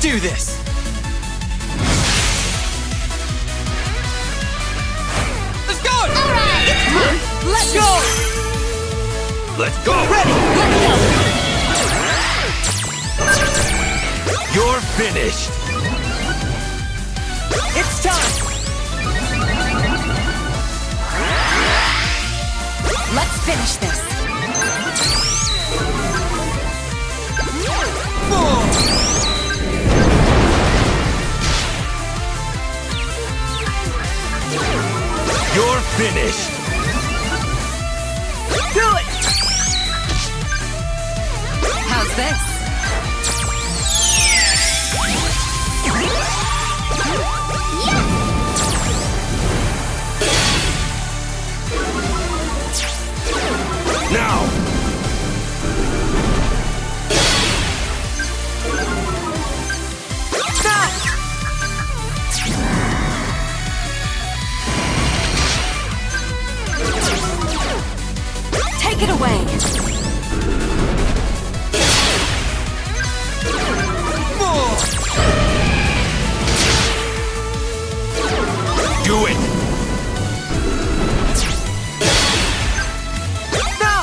do this! Let's go! Alright! Let's go! Let's go! Ready! Let's go! You're finished! It's time! Let's finish this! You're finished! Do it! How's this? Now! Stop! Take it away! Do it! No!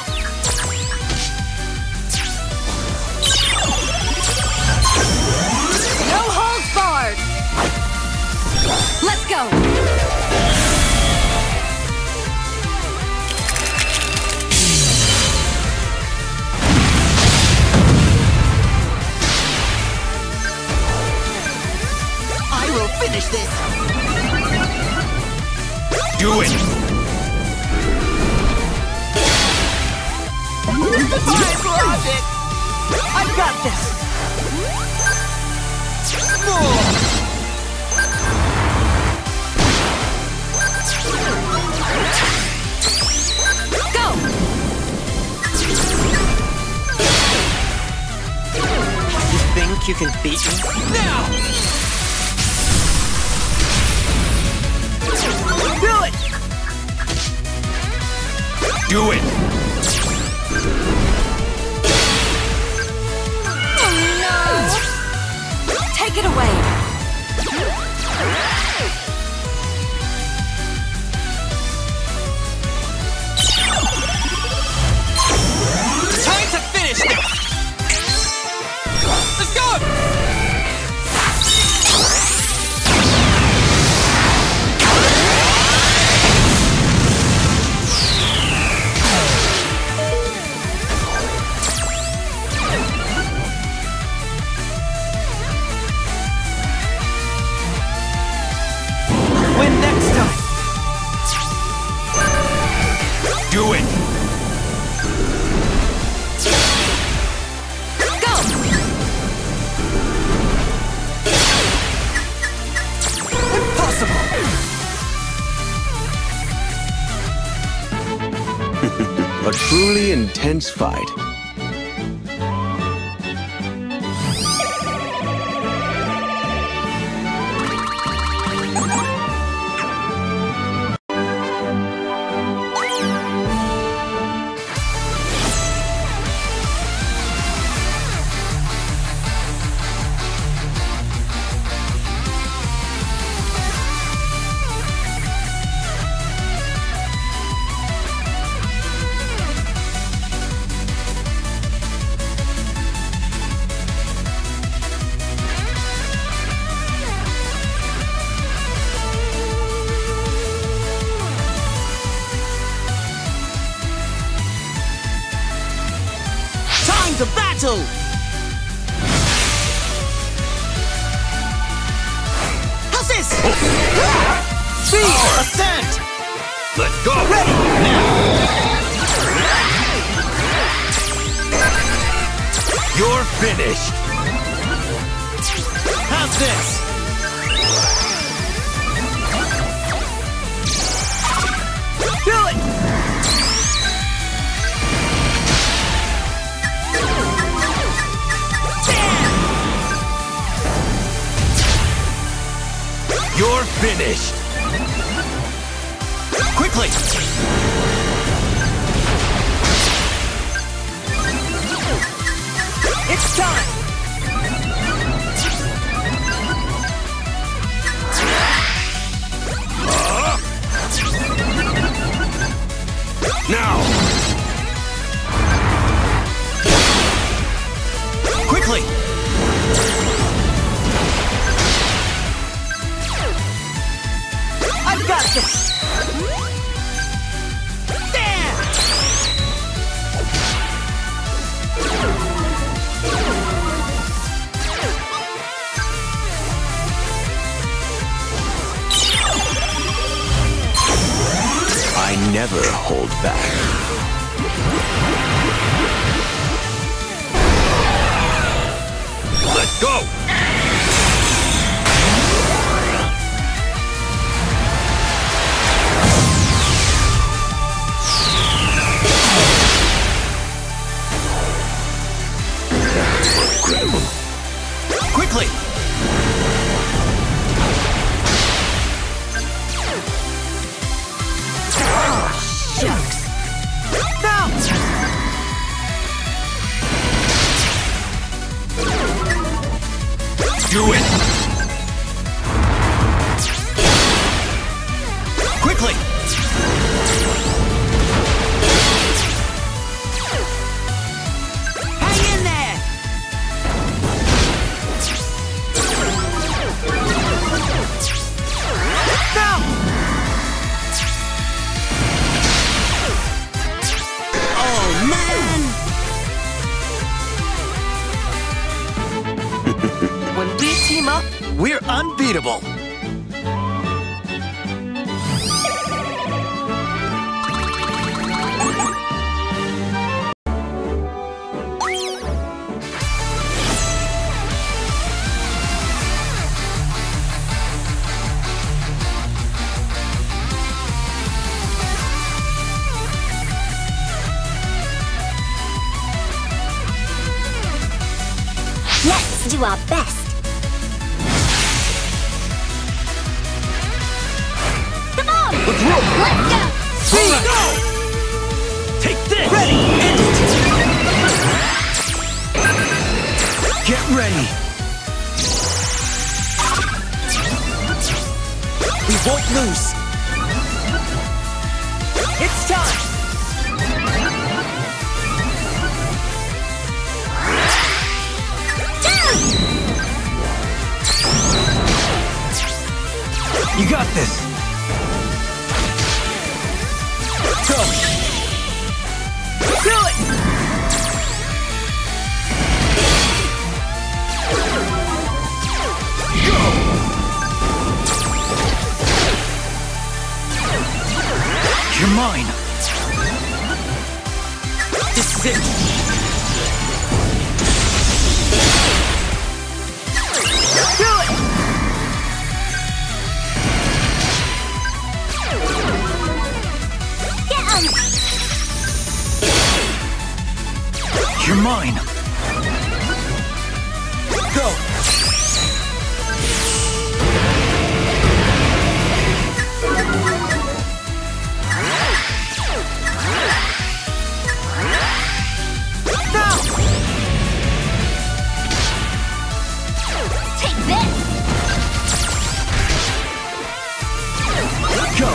No holds barred! Let's go! I will finish this! Do it! Fine logic! I've got this! Go! You think you can beat me? Now! Do it! Do it! No! Take it away! Time to finish this! Let's go! Win next time! Do it! Go! Impossible! A truly intense fight. Time to battle! How's this? Speed! Ascent! Let's go! Ready! You're finished! How's this? Do it! You're finished! Quickly! It's time! Now! Quickly! I've got this! There! I never hold back. Let's go! Incredible. Quickly! Shucks. Now! Do it! Quickly! Hang in there! Now! Oh, man! When we team up, we're unbeatable. Let's do our best. Come on! Let's roll! Let's go! Speed! Go! Take this! Ready! End it! Get ready! We won't lose! It's time! You got this! Go! Do it! Go! You're mine! This is it! Do it! Get 'em! You're mine! Go! Now! Take this! Go!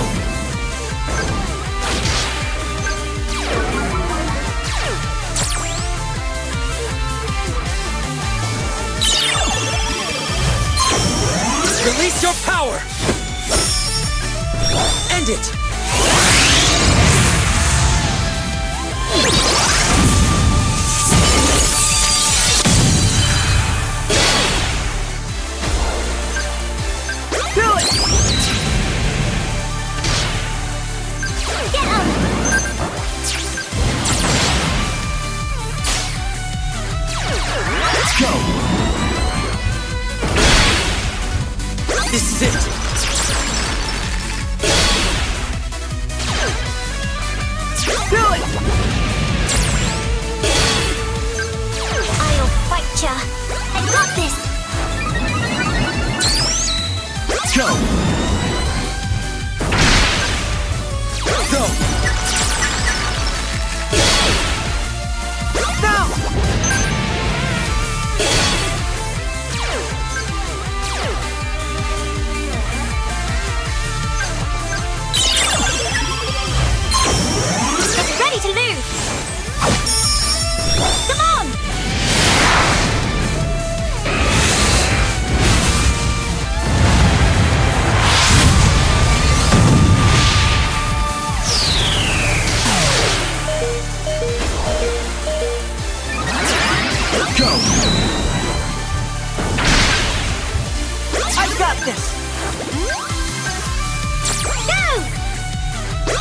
Release your power! End it! Do it! Get 'em! Let's go! This is it! Do it! I'll fight ya! I got this! Let's go! Go! Now!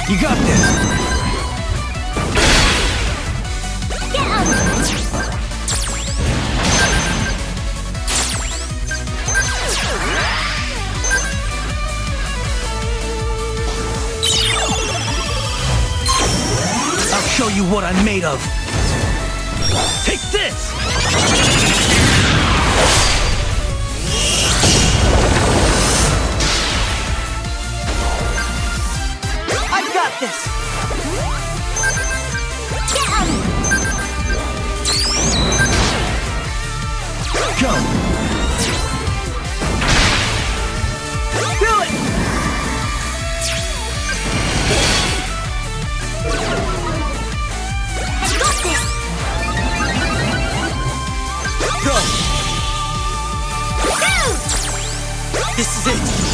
You got this! Get out! I'll show you what I'm made of! Take this! I've got this! Get out! Go! Do it! I got this! Go! Go! This is it!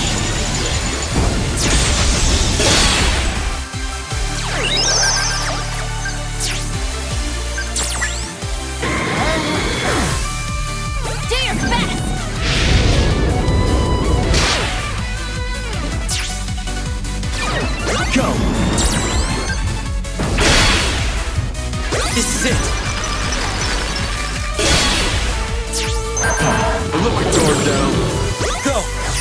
Do your best! Go! This is it! Look, door down. Go!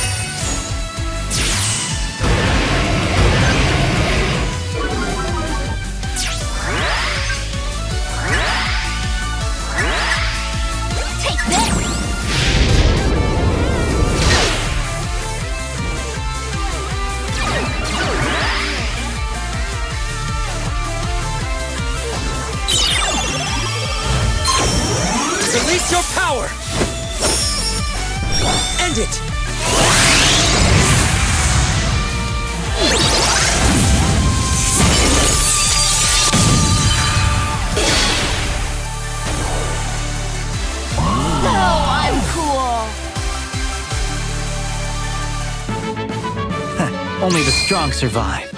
Take this! Release your power! End it! Oh, I'm cool! Only the strong survive.